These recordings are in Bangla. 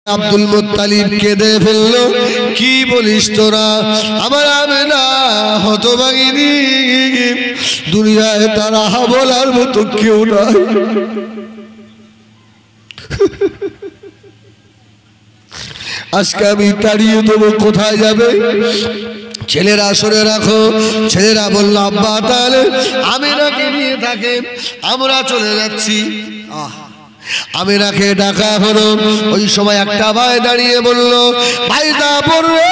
আব্দুল মুত্তালিব কেঁদে ফেললো। কি বলিস তোরা? আমার আমেনা হতভাগিনী, দুনিয়ায় তারা বলার মতো কেউ নাই। আজকে আমি তাড়িয়ে দেবো, কোথায় যাবে? ছেলেরা সরে রাখো। ছেলেরা বলল আব্বা তাহলে আমেনাকে নিয়ে থাকে, আমরা চলে যাচ্ছি। আমেনাকে ডাকা হলো। ওই সময় একটা ভাই দাঁড়িয়ে বলল, ভাই জাফর রে,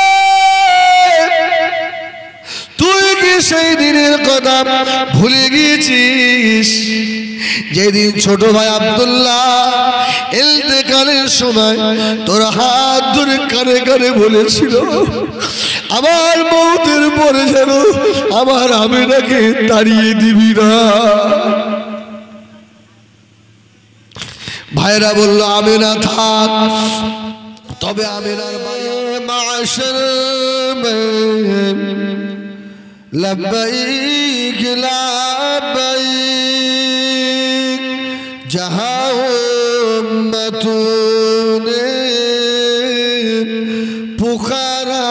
তুই কি সেই দিনের কথা ভুলে গিয়েছিস যেদিন ছোট ভাই আব্দুল্লাহ ইন্তেকালের সময় তোর হাত ধরে কানে কানে বলেছিল আমার মৌতের পরে যেন আমার আমেনাকে তাড়িয়ে দিবি না? ভাইরা বলল আমেনা থাক, তবে আমেনার মায়ের মাশার লব্বাইক লব্বাইক জাহাঁ উম্মতুনে পুকারা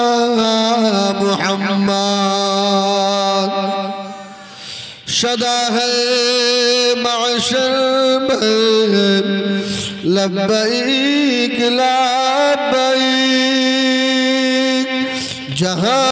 মুহাম্মদ সদা হ্যায় মাশার लब्बैक लब्बैक जहाँ